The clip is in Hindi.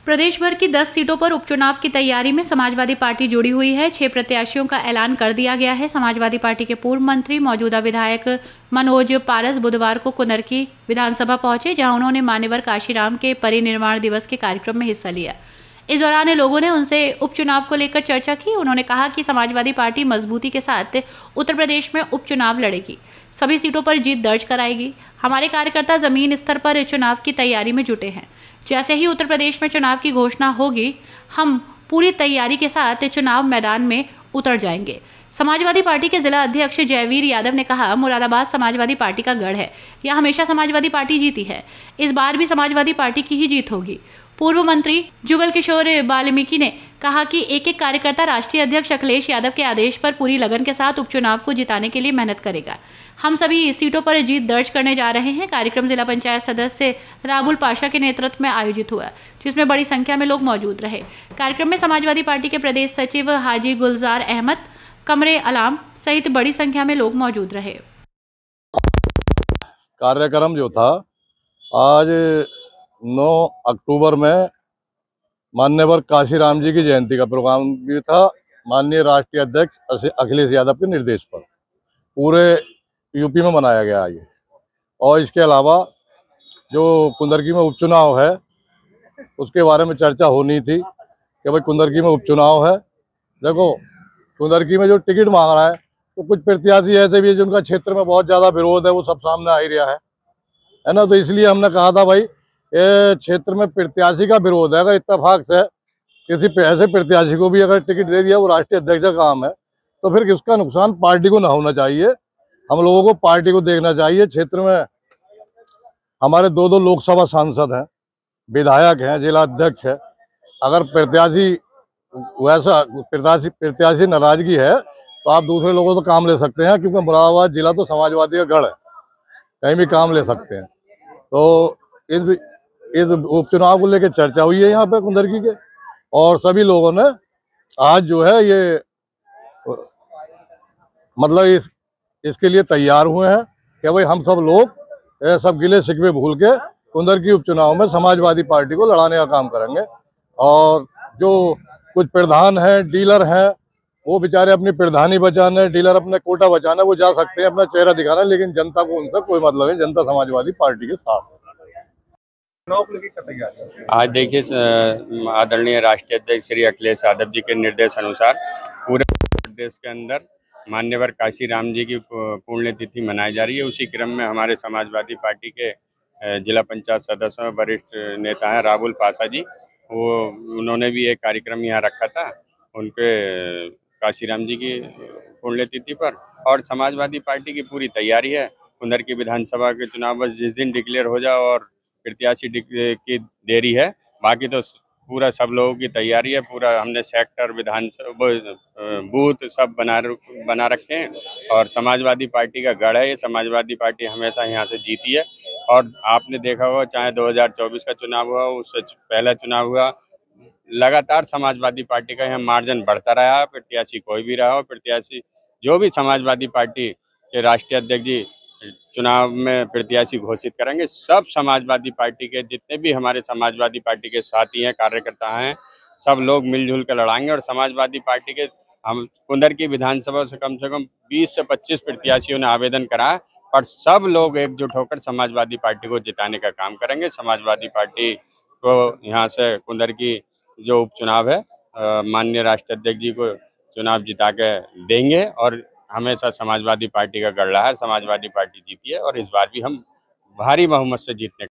प्रदेश भर की 10 सीटों पर उपचुनाव की तैयारी में समाजवादी पार्टी जुड़ी हुई है। 6 प्रत्याशियों का ऐलान कर दिया गया है। समाजवादी पार्टी के पूर्व मंत्री मौजूदा विधायक मनोज पारस बुधवार को कुंदरकी विधानसभा पहुंचे, जहां उन्होंने मान्यवर काशीराम के परिनिर्वाण दिवस के कार्यक्रम में हिस्सा लिया। इस दौरान लोगों ने उनसे उपचुनाव को लेकर चर्चा की। उन्होंने कहा कि समाजवादी पार्टी मजबूती के साथ उत्तर प्रदेश में उपचुनाव लड़ेगी, सभी सीटों पर जीत दर्ज कराएगी। हमारे कार्यकर्ता जमीन स्तर पर चुनाव की तैयारी में जुटे हैं। जैसे ही उत्तर प्रदेश में चुनाव की घोषणा होगी, हम पूरी तैयारी के साथ चुनाव मैदान में उतर जाएंगे। समाजवादी पार्टी के जिला अध्यक्ष जयवीर यादव ने कहा, मुरादाबाद समाजवादी पार्टी का गढ़ है, यह हमेशा समाजवादी पार्टी जीती है, इस बार भी समाजवादी पार्टी की ही जीत होगी। पूर्व मंत्री जुगल किशोर वाल्मीकि ने कहा कि एक एक कार्यकर्ता राष्ट्रीय अध्यक्ष अखिलेश यादव के आदेश पर पूरी लगन के साथ उपचुनाव को जिताने के लिए मेहनत करेगा। हम सभी सीटों पर जीत दर्ज करने जा रहे हैं। कार्यक्रम जिला पंचायत सदस्य राबुल पाशा के नेतृत्व में आयोजित हुआ, जिसमें बड़ी संख्या में लोग मौजूद रहे। कार्यक्रम में समाजवादी पार्टी के प्रदेश सचिव हाजी गुलजार अहमद, कमरे अलाम सहित बड़ी संख्या में लोग मौजूद रहे। कार्यक्रम जो था आज 9 अक्टूबर में मान्यवर काशीराम जी की जयंती का प्रोग्राम भी था। माननीय राष्ट्रीय अध्यक्ष अखिलेश यादव के निर्देश पर पूरे यूपी में मनाया गया ये। और इसके अलावा जो कुंदरकी में उपचुनाव है उसके बारे में चर्चा होनी थी कि भाई कुंदरकी में उपचुनाव है। देखो, कुंदरकी में जो टिकट मांग रहा है तो कुछ प्रत्याशी ऐसे भी है जिनका क्षेत्र में बहुत ज़्यादा विरोध है, वो सब सामने आ ही रहा है ना। तो इसलिए हमने कहा था भाई ये क्षेत्र में प्रत्याशी का विरोध है, अगर इत्तेफाक से किसी ऐसे प्रत्याशी को भी अगर टिकट दे दिया, वो राष्ट्रीय अध्यक्ष का काम है, तो फिर उसका नुकसान पार्टी को ना होना चाहिए। हम लोगों को पार्टी को देखना चाहिए। क्षेत्र में हमारे 2 लोकसभा सांसद हैं, विधायक हैं, जिला अध्यक्ष है। अगर प्रत्याशी वैसा प्रत्याशी नाराजगी है तो आप दूसरे लोगों से काम ले सकते हैं, क्योंकि मुरादाबाद जिला तो समाजवादी का गढ़ है, कहीं भी काम ले सकते हैं। तो इस उपचुनाव को लेकर चर्चा हुई है यहाँ पे कुंदरकी के, और सभी लोगों ने आज जो है ये मतलब इसके लिए तैयार हुए हैं कि भाई हम सब लोग सब गिले शिकवे भूल के कुंदरकी उपचुनाव में समाजवादी पार्टी को लड़ाने का काम करेंगे। और जो कुछ प्रधान हैं, डीलर हैं, वो बेचारे अपनी प्रधानी बचाने, डीलर अपने कोटा बचाने वो जा सकते हैं, अपना चेहरा दिखाना, लेकिन जनता को उनसे कोई मतलब नहीं। जनता समाजवादी पार्टी के साथ। आज देखिए, आदरणीय राष्ट्रीय अध्यक्ष श्री अखिलेश यादव जी के निर्देश अनुसार पूरे प्रदेश के अंदर मान्यवर काशीराम जी की पुण्यतिथि मनाई जा रही है। उसी क्रम में हमारे समाजवादी पार्टी के जिला पंचायत सदस्य में वरिष्ठ नेता हैं राबुल पाशा जी, उन्होंने भी एक कार्यक्रम यहाँ रखा था उनके काशीराम जी की पुण्यतिथि पर। और समाजवादी पार्टी की पूरी तैयारी है। कुंदरकी विधानसभा के चुनाव बस जिस दिन डिक्लेयर हो जाए और प्रत्याशी की देरी है, बाकी तो पूरा सब लोगों की तैयारी है। पूरा हमने सेक्टर, विधानसभा, बूथ सब बना रखे हैं। और समाजवादी पार्टी का गढ़ है ये। समाजवादी पार्टी हमेशा यहाँ से जीती है। और आपने देखा होगा, चाहे 2024 का चुनाव हुआ, उससे पहला चुनाव हुआ, लगातार समाजवादी पार्टी का यहाँ मार्जिन बढ़ता रहा है। प्रत्याशी कोई भी रहा हो, प्रत्याशी जो भी समाजवादी पार्टी के राष्ट्रीय अध्यक्ष जी चुनाव में प्रत्याशी घोषित करेंगे, सब समाजवादी पार्टी के जितने भी हमारे समाजवादी पार्टी के साथी हैं, कार्यकर्ता हैं, सब लोग मिलजुल कर लड़ाएंगे। और समाजवादी पार्टी के हम कुंदरकी विधानसभा से कम 20 से 25 प्रत्याशियों ने आवेदन करा है, और सब लोग एकजुट होकर समाजवादी पार्टी को जिताने का काम करेंगे। समाजवादी पार्टी को यहाँ से कुंदरकी जो उपचुनाव है माननीय राष्ट्रीय अध्यक्ष जी को चुनाव जिता के देंगे। और हमेशा समाजवादी पार्टी का गढ़ रहा है, समाजवादी पार्टी जीती है, और इस बार भी हम भारी बहुमत से जीतने